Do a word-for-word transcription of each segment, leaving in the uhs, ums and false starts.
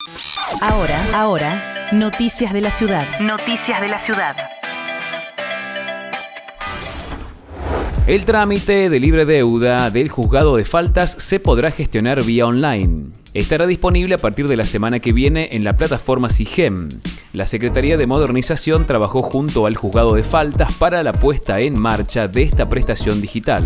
Ahora, ahora, noticias de la ciudad. Noticias de la ciudad. El trámite de libre deuda del juzgado de faltas se podrá gestionar vía online. Estará disponible a partir de la semana que viene en la plataforma SIGEM. La Secretaría de Modernización trabajó junto al juzgado de faltas para la puesta en marcha de esta prestación digital.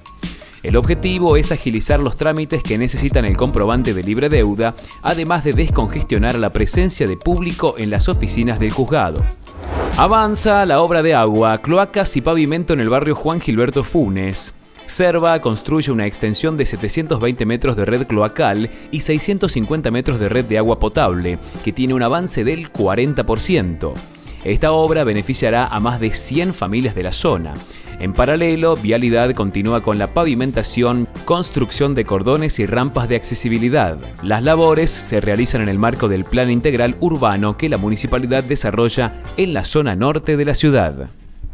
El objetivo es agilizar los trámites que necesitan el comprobante de libre deuda, además de descongestionar la presencia de público en las oficinas del juzgado. Avanza la obra de agua, cloacas y pavimento en el barrio Juan Gilberto Funes. Serva construye una extensión de setecientos veinte metros de red cloacal y seiscientos cincuenta metros de red de agua potable, que tiene un avance del cuarenta por ciento. Esta obra beneficiará a más de cien familias de la zona. En paralelo, Vialidad continúa con la pavimentación, construcción de cordones y rampas de accesibilidad. Las labores se realizan en el marco del Plan Integral Urbano que la municipalidad desarrolla en la zona norte de la ciudad.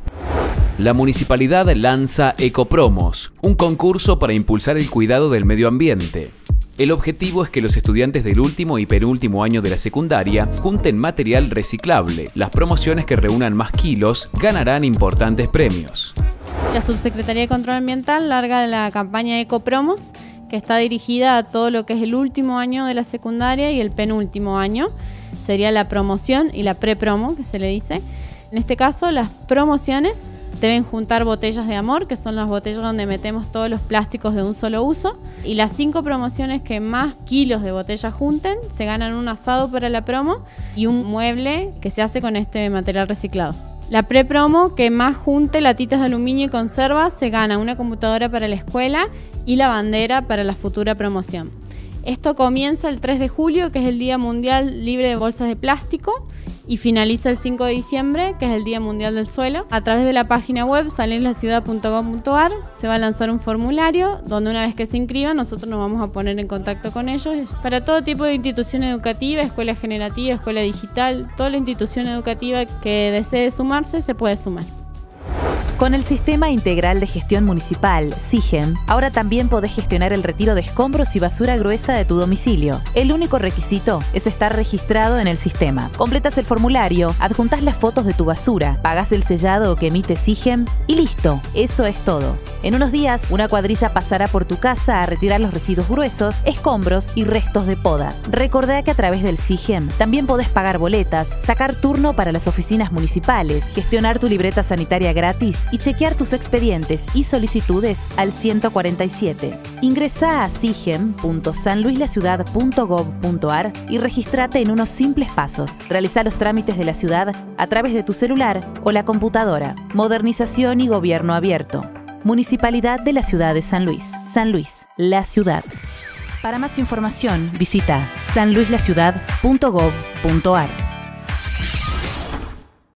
La municipalidad lanza Ecopromos, un concurso para impulsar el cuidado del medio ambiente. El objetivo es que los estudiantes del último y penúltimo año de la secundaria junten material reciclable. Las promociones que reúnan más kilos ganarán importantes premios. La Subsecretaría de Control Ambiental larga la campaña Ecopromos, que está dirigida a todo lo que es el último año de la secundaria y el penúltimo año. Sería la promoción y la prepromo, que se le dice. En este caso, las promociones deben juntar botellas de amor, que son las botellas donde metemos todos los plásticos de un solo uso. Y las cinco promociones que más kilos de botella junten, se ganan un asado para la promo y un mueble que se hace con este material reciclado. La pre-promo que más junte latitas de aluminio y conservas, se gana una computadora para la escuela y la bandera para la futura promoción. Esto comienza el tres de julio, que es el Día Mundial Libre de Bolsas de Plástico, y finaliza el cinco de diciembre, que es el Día Mundial del Suelo. A través de la página web sanluislaciudad punto gov punto ar se va a lanzar un formulario donde una vez que se inscriban nosotros nos vamos a poner en contacto con ellos. Para todo tipo de institución educativa, escuela generativa, escuela digital, toda la institución educativa que desee sumarse se puede sumar. Con el Sistema Integral de Gestión Municipal, SIGEM, ahora también podés gestionar el retiro de escombros y basura gruesa de tu domicilio. El único requisito es estar registrado en el sistema. Completas el formulario, adjuntás las fotos de tu basura, pagás el sellado que emite SIGEM y listo, eso es todo. En unos días, una cuadrilla pasará por tu casa a retirar los residuos gruesos, escombros y restos de poda. Recordá que a través del SIGEM también podés pagar boletas, sacar turno para las oficinas municipales, gestionar tu libreta sanitaria gratis y chequear tus expedientes y solicitudes al ciento cuarenta y siete. Ingresá a sigem punto sanluislaciudad punto gov punto ar y registrate en unos simples pasos. Realizá los trámites de la ciudad a través de tu celular o la computadora. Modernización y gobierno abierto. Municipalidad de la Ciudad de San Luis. San Luis, la ciudad. Para más información, visita sanluislaciudad punto gov punto ar.